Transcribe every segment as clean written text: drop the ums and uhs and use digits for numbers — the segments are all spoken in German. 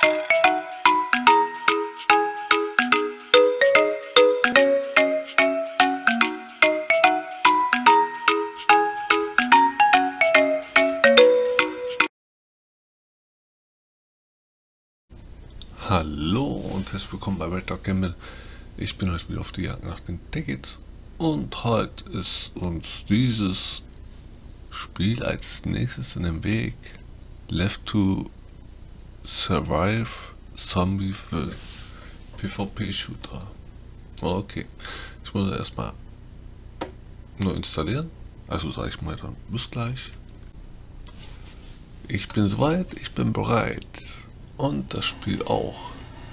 Hallo und herzlich willkommen bei Red Dog Gamble. Ich bin heute wieder auf die Jagd nach den Tickets und heute ist uns dieses Spiel als nächstes in den Weg. Left to Survive Zombie für PvP-Shooter. Okay, ich muss erstmal nur installieren, also sage ich mal dann bis gleich. Ich bin soweit, ich bin bereit. Und das Spiel auch.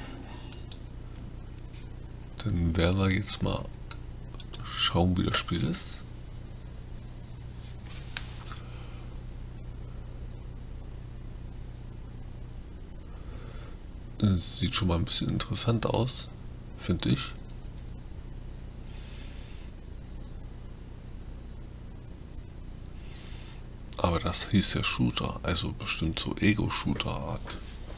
Dann werden wir jetzt mal schauen, wie das Spiel ist. Es sieht schon mal ein bisschen interessant aus, finde ich. Aber das hieß ja Shooter, also bestimmt so Ego-Shooter-Art.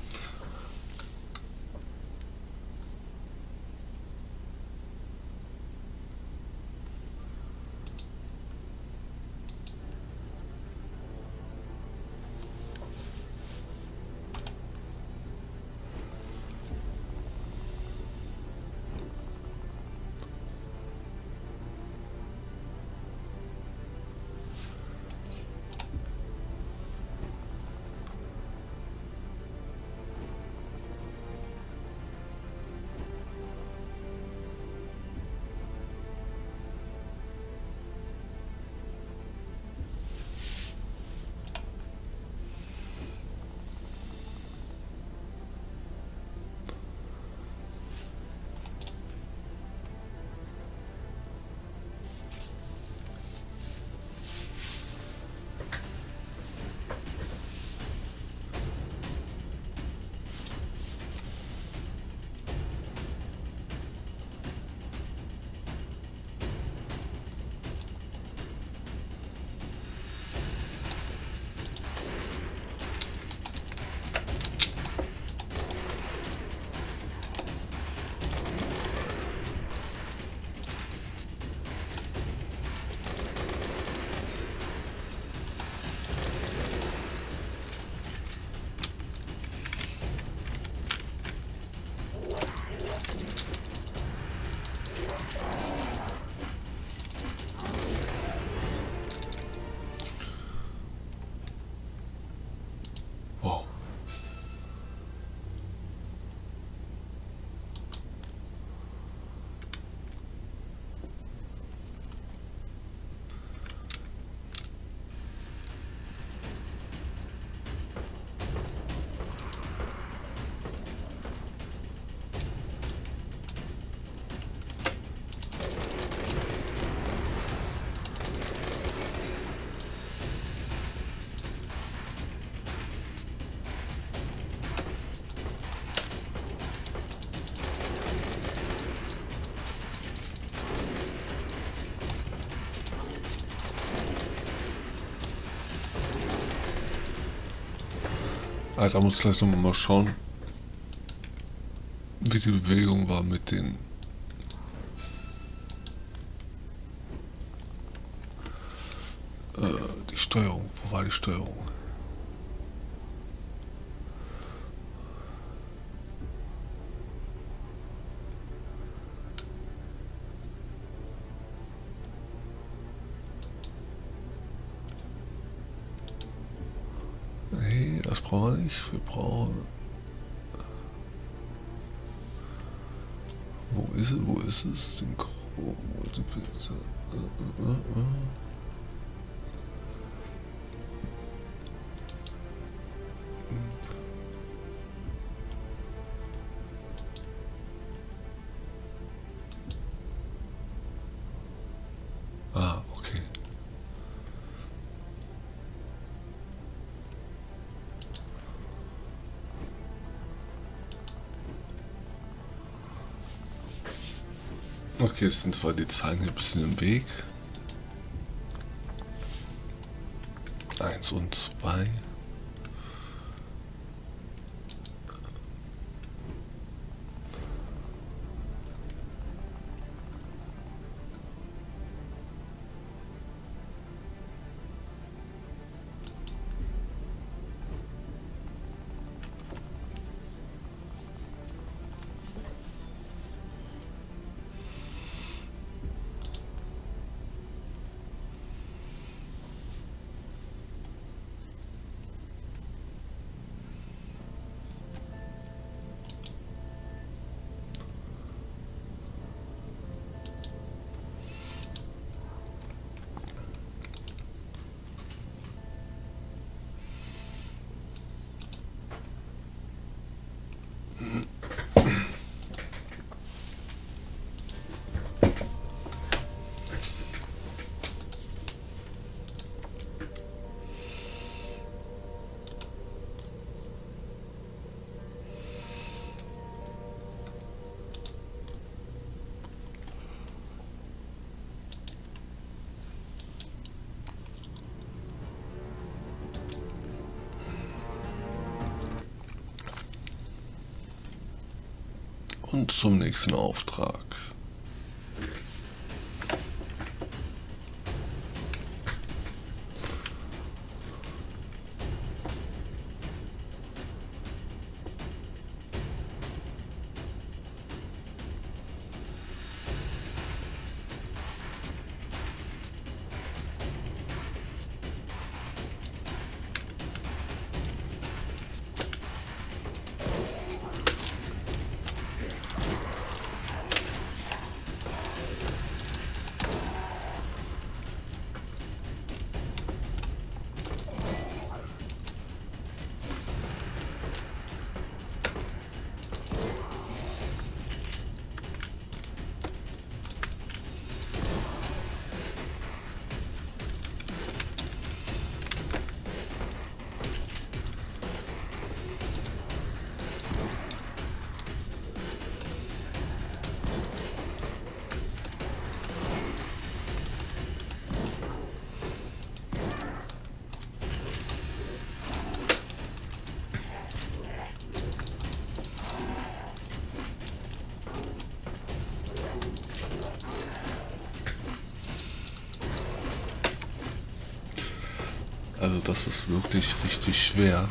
Wow. Da muss ich gleich nochmal schauen, wie die Bewegung war mit den die Steuerung. Wo war die Steuerung? Nee, das brauchen wir nicht. Wir brauchen... Wo ist es? Wo ist es? Den okay. Okay, es sind zwar die Zahlen hier ein bisschen im Weg. 1 und 2. und zum nächsten Auftrag. Also das ist wirklich richtig schwer.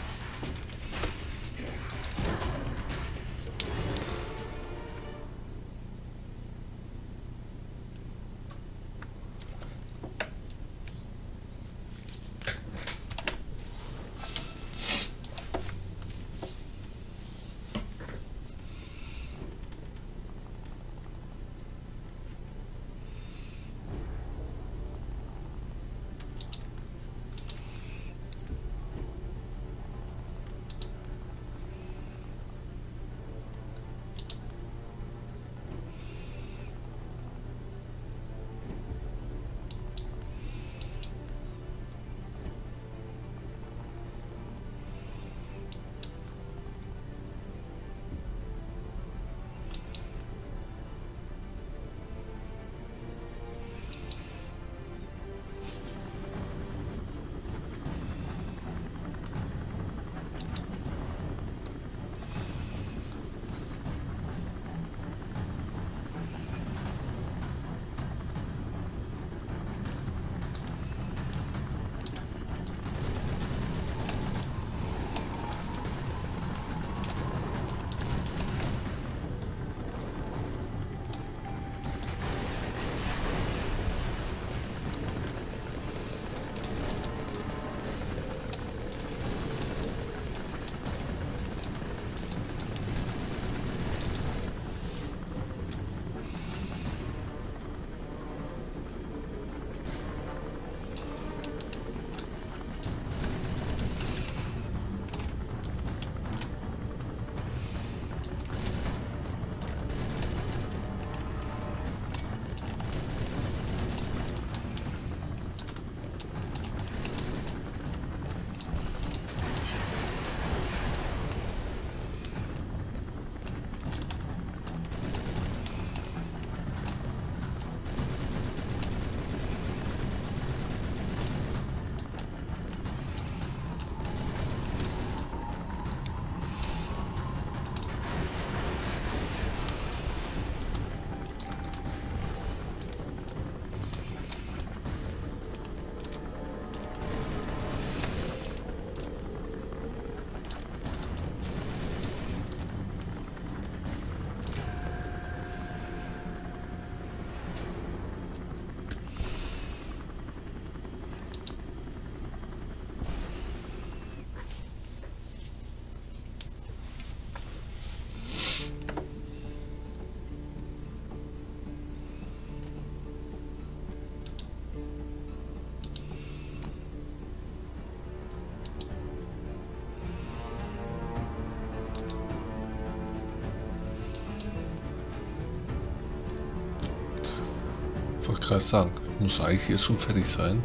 Ich wollte gerade sagen, muss eigentlich jetzt schon fertig sein.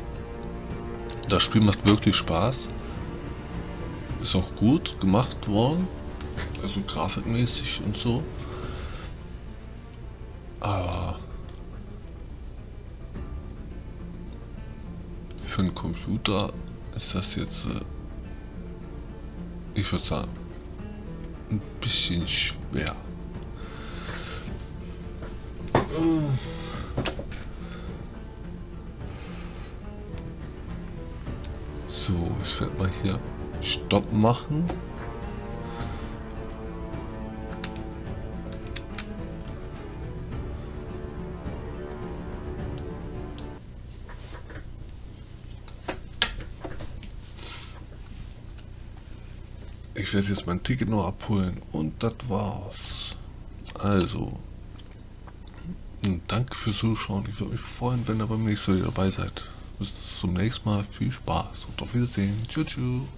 Das Spiel macht wirklich Spaß. Ist auch gut gemacht worden. Also grafikmäßig und so. Aber für einen Computer ist das jetzt, ich würde sagen, ein bisschen schwer. So, ich werde mal hier Stopp machen. Ich werde jetzt mein Ticket noch abholen und das war's. Also, danke fürs Zuschauen. Ich würde mich freuen, wenn ihr beim nächsten Mal dabei seid. Bis zum nächsten Mal. Viel Spaß und auf Wiedersehen. Tschüss.